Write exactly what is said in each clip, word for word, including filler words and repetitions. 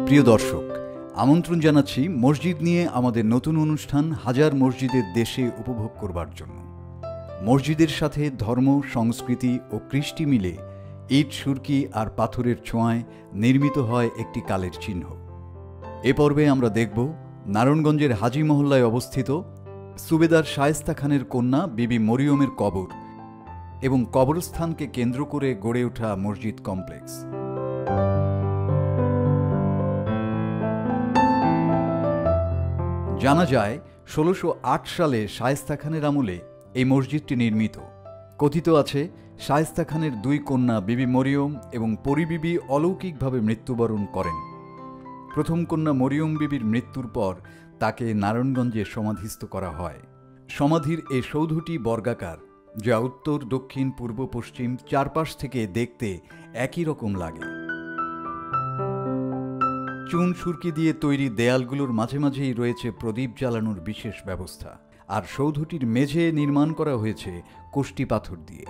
প্রিয় দর্শক, আমন্ত্রণ জানাচ্ছি মসজিদ নিয়ে আমাদের নতুন অনুষ্ঠান হাজার মসজিদের দেশে উপভোগ করবার জন্য। মসজিদের সাথে ধর্ম, সংস্কৃতি ও কৃষ্টি মিলে ইট, সুরকি আর পাথরের ছোঁয়ায় নির্মিত হয় একটি কালের চিহ্ন। এ পর্বে আমরা দেখব নারায়ণগঞ্জের হাজী মহল্লায় অবস্থিত সুবেদার শায়েস্তা খানের কন্যা বিবি মরিয়মের কবর এবং কবরস্থানকে কেন্দ্র করে গড়ে ওঠা মসজিদ কমপ্লেক্স। জানা যায় ষোলোশো আট সালে শায়েস্তা খানের আমলে এই মসজিদটি নির্মিত। কথিত আছে শায়েস্তা খানের দুই কন্যা বিবি মরিয়ম এবং পরি বিবি অলৌকিকভাবে মৃত্যুবরণ করেন। প্রথম কন্যা মরিয়ম বিবির মৃত্যুর পর তাকে নারায়ণগঞ্জে সমাধিস্থ করা হয়। সমাধির এই সৌধটি বর্গাকার, যা উত্তর, দক্ষিণ, পূর্ব, পশ্চিম চারপাশ থেকে দেখতে একই রকম লাগে। চুন সুরকি দিয়ে তৈরি দেয়ালগুলোর মাঝে মাঝেই রয়েছে প্রদীপ জ্বালানোর বিশেষ ব্যবস্থা, আর সৌধটির মেঝে নির্মাণ করা হয়েছে কষ্টি পাথর দিয়ে।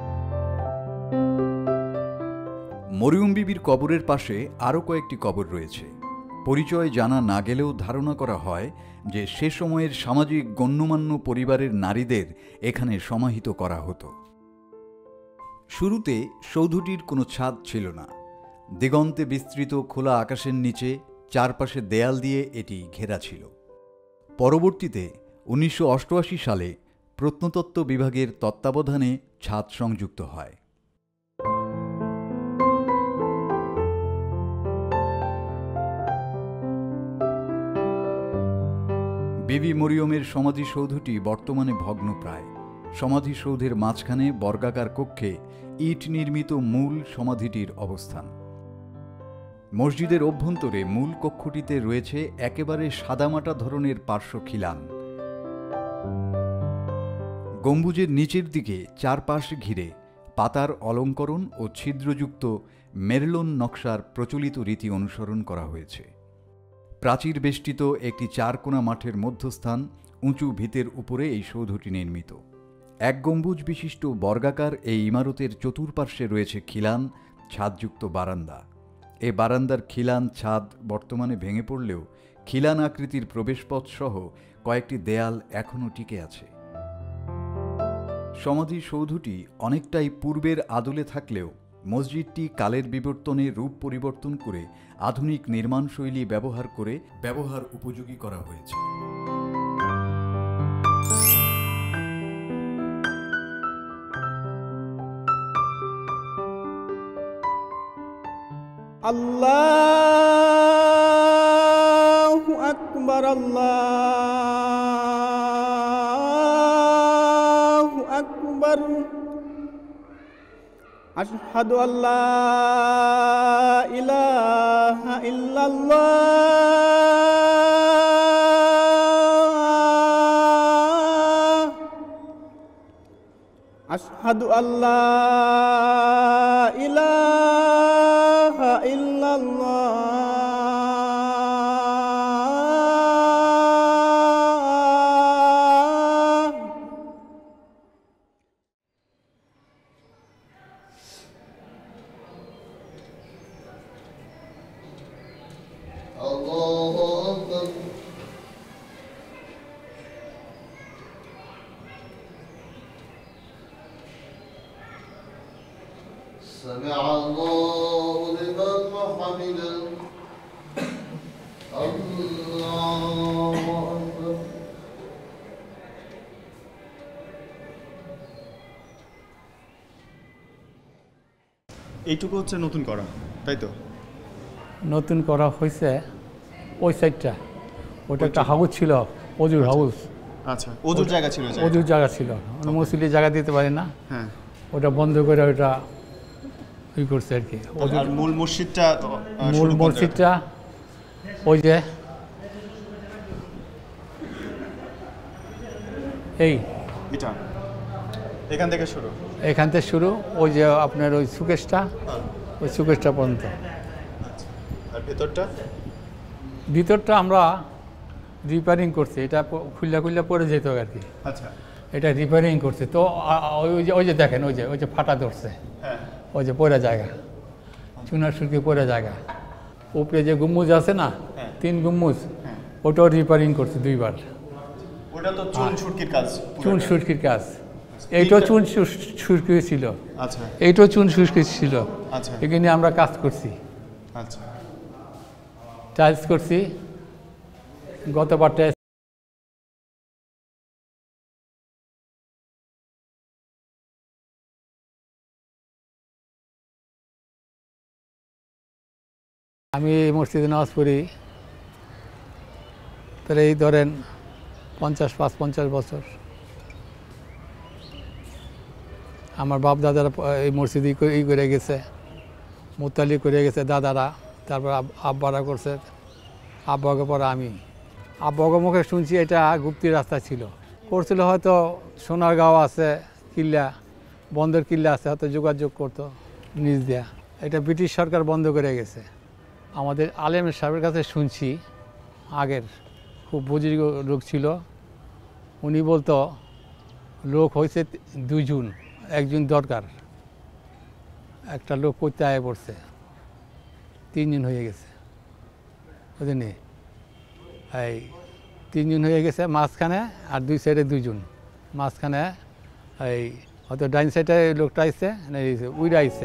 মরিয়ম বিবির কবরের পাশে আরও কয়েকটি কবর রয়েছে। পরিচয় জানা না গেলেও ধারণা করা হয় যে সে সময়ের সামাজিক গণ্যমান্য পরিবারের নারীদের এখানে সমাহিত করা হতো। শুরুতে সৌধটির কোনো ছাদ ছিল না। দিগন্তে বিস্তৃত খোলা আকাশের নিচে চারপাশে দেয়াল দিয়ে এটি ঘেরা ছিল। পরবর্তীতে উনিশশো অষ্টআশি সালে প্রত্নতত্ত্ব বিভাগের তত্ত্বাবধানে ছাদ সংযুক্ত হয়। বিবি মরিয়মের সমাধিসৌধটি বর্তমানে ভগ্নপ্রায়। সমাধিসৌধের মাঝখানে বর্গাকার কক্ষে ইট নির্মিত মূল সমাধিটির অবস্থান। মসজিদের অভ্যন্তরে মূল কক্ষটিতে রয়েছে একেবারে সাদামাটা ধরনের পার্শ্ব খিলান। গম্বুজের নিচের দিকে চারপাশ ঘিরে পাতার অলঙ্করণ ও ছিদ্রযুক্ত মেরলোন নকশার প্রচলিত রীতি অনুসরণ করা হয়েছে। প্রাচীর বেষ্টিত একটি চারকোনা মাঠের মধ্যস্থান উঁচু ভিতের উপরে এই সৌধটি নির্মিত। এক গম্বুজ বিশিষ্ট বর্গাকার এই ইমারতের চতুর্পার্শ্বে রয়েছে খিলান, ছাদযুক্ত বারান্দা। এ বারান্দার খিলান ছাদ বর্তমানে ভেঙে পড়লেও খিলান আকৃতির প্রবেশপথ সহ কয়েকটি দেয়াল এখনও টিকে আছে। সমাধিসৌধটি অনেকটাই পূর্বের আদলে থাকলেও মসজিদটি কালের বিবর্তনে রূপ পরিবর্তন করে আধুনিক নির্মাণশৈলী ব্যবহার করে ব্যবহার উপযোগী করা হয়েছে। আল্লাহু আকবার, আল্লাহু আকবার, আশহাদু আল্লা ইলাহা ইল্লাল্লাহ, আশহাদু আল্লা ইলাহা ইল্লাল্লাহ। Allahu Akbar. سمع الله لمن حمده. الله أكبر. এইটুকু হচ্ছে নতুন করা, তাই তো? নতুন করা হয়েছে ওই সাইডটা, ওটা একটা হাউস ছিল, অজুর হাউস। আচ্ছা, অজুর জায়গা ছিল? অজুর জায়গা ছিল, মুসলিমের জায়গা দিতে পারে না। হ্যাঁ, ওটা বন্ধ করে ওটা ই করছে আর কি। আর মূল মসজিদটা, মূল মসজিদটা ওই যে এই এটা এখান থেকে শুরু, এখান থেকে শুরু, ওই যে আপনার ওই সুকেশটা, ওই সুকেশটা পর্যন্ত। আর ভেতরটা, ভিতরটা আমরা রিপেয়ারিং করছি, এটা খুললা খুললা পড়ে যেত আর কি। আচ্ছা, এটা রিপেয়ারিং করছে তো ওই যে ওই যে দেখেন ওই যে ওই যে ফাটা ধরছে, ওই যে পড়ে জায়গা, চুনার সুরকি পড়ে জায়গা। উপরে যে গুম্বুজ আছে না, হ্যাঁ। তিন গুম্বুজ, ওটাও রিপেয়ারিং করছি দুইবার। ওটা তো চুন সুটকির কাজ, চুন সুটকির কাজ, এইটাও চুন সুটকি ছিল, আচ্ছা এইটাও চুন সুটকি ছিল, আচ্ছা এখানে আমরা কাজ করছি, আচ্ছা। টাইলস করছি গতবার। টাইলস আমি এই মসজিদে নামাজ পড়ি তাহলে এই ধরেন পঞ্চাশ পাঁচ পঞ্চাশ বছর। আমার বাপ দাদারা এই মসজিদে ই করে গেছে, মুতালি করে গেছে দাদারা, তারপর আব্বারা করছে, আব্বাকে পরে আমি। আব্বাকে মুখে শুনছি এটা গুপ্তি রাস্তা ছিল, করছিল হয়তো সোনারগাঁও আছে কিল্লা, বন্দর কিল্লা আছে, হয়তো যোগাযোগ করতো নিজ দেয়া। এটা ব্রিটিশ সরকার বন্ধ করে গেছে। আমাদের আলেম সাহেবের কাছে শুনছি, আগের খুব বুজুর্গ লোক ছিল, উনি বলতো লোক হয়েছে দুইজন, একজন দরকার, একটা লোক করতে আয় পড়ছে, তিনজন হয়ে গেছে, বুঝলেন? এই তিনজন হয়ে গেছে মাঝখানে, আর দুই সাইডে দুইজন, মাঝখানে এই হয়তো ডাইন সাইডে লোকটা আইসে, উইরা আইসে।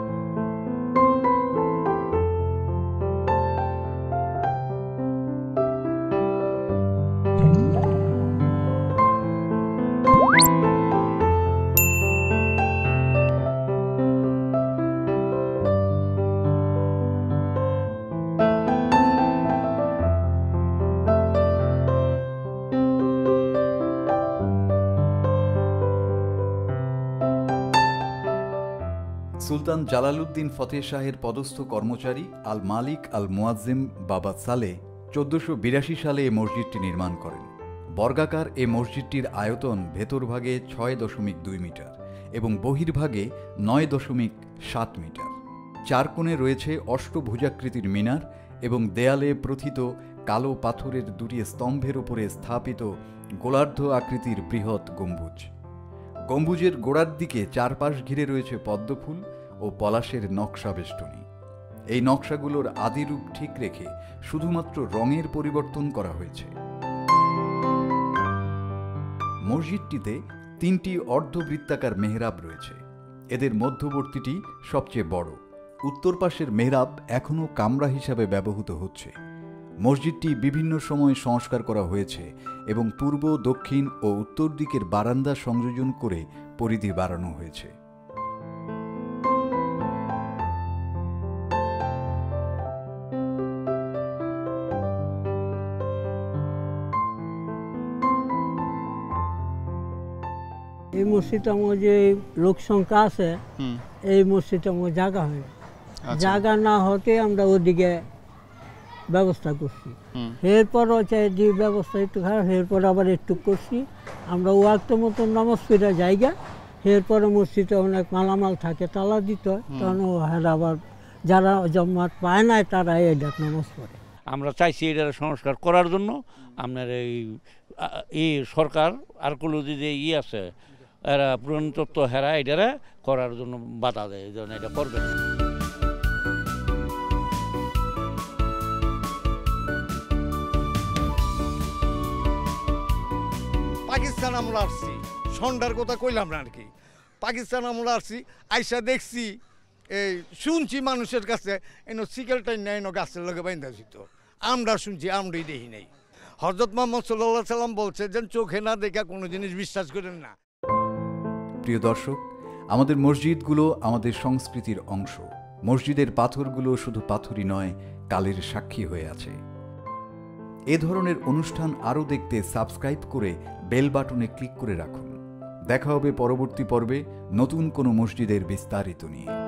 সুলতান জালালউদ্দিন ফতেহ শাহের পদস্থ কর্মচারী আল মালিক আল মুয়াজ্জিম বাবা সালেহ চোদ্দশো বিরাশি সালে এ মসজিদটি নির্মাণ করেন। বর্গাকার এ মসজিদটির আয়তন ভেতরভাগে ছয় দশমিক দুই মিটার এবং বহির্ভাগে নয় দশমিক সাত মিটার। চার কোণে রয়েছে অষ্টভুজাকৃতির মিনার এবং দেয়ালে প্রথিত কালো পাথরের দুটি স্তম্ভের উপরে স্থাপিত গোলার্ধ আকৃতির বৃহৎ গম্বুজ। গম্বুজের গোড়ার দিকে চারপাশ ঘিরে রয়েছে পদ্মফুল ও পলাশের নকশা বেষ্টনী। এই নকশাগুলোর আদিরূপ ঠিক রেখে শুধুমাত্র রঙের পরিবর্তন করা হয়েছে। মসজিদটিতে তিনটি অর্ধবৃত্তাকার মেহরাব রয়েছে, এদের মধ্যবর্তীটি সবচেয়ে বড়। উত্তর পাশের মেহরাব এখনও কামরা হিসাবে ব্যবহৃত হচ্ছে। মসজিদটি বিভিন্ন সময় সংস্কার করা হয়েছে এবং পূর্ব, দক্ষিণ ও উত্তর দিকের বারান্দা সংযোজন করে পরিধি বাড়ানো হয়েছে। এই মসজিদটা আমার যে লোক সংখ্যা আছে, এই মসজিদটা আমার জায়গা হয়, জায়গা না হতে আমরা ওদিকে ব্যবস্থা করছি। এরপর হচ্ছে যে ব্যবস্থা একটু খারাপ, এরপর আবার একটু করছি আমরা ওয়াক্ত মতন নামাজ পড়া জায়গা। এরপরে মসজিদে অনেক মালামাল থাকে, তালা দিতে হয়, তখন ও হ্যাঁ আবার যারা জমাত পায় না তারা এই ডাক নামাজ পড়ে। আমরা চাইছি এটার সংস্কার করার জন্য। আপনার এই এই সরকার আর্কোলজি যে ই আছে এরা পুরাতত্ত্ব হেরা এটারা করার জন্য বাধা দেয়, এই জন্য এটা করবে না। পাকিস্তান আমরা আসছি, সন্ধ্যার কথা কইলাম না আর কি। পাকিস্তান আমরা আসছি, আইসা দেখছি, এই শুনছি মানুষের কাছে এনো সিকেলটাই নেয় এনো গাছের লগে বাইন্দা দিত। আমরা শুনছি, আমরাই দেখি নাই। হযরত মুহাম্মদ সাল্লাল্লাহু আলাইহি সাল্লাম বলছে যে চোখে না দেখা কোনো জিনিস বিশ্বাস করেন না। প্রিয় দর্শক, আমাদের মসজিদগুলো আমাদের সংস্কৃতির অংশ। মসজিদের পাথরগুলো শুধু পাথরই নয়, কালের সাক্ষী হয়ে আছে। এ ধরনের অনুষ্ঠান আরও দেখতে সাবস্ক্রাইব করে বেল বাটনে ক্লিক করে রাখুন। দেখা হবে পরবর্তী পর্বে নতুন কোনো মসজিদের বিস্তারিত নিয়ে।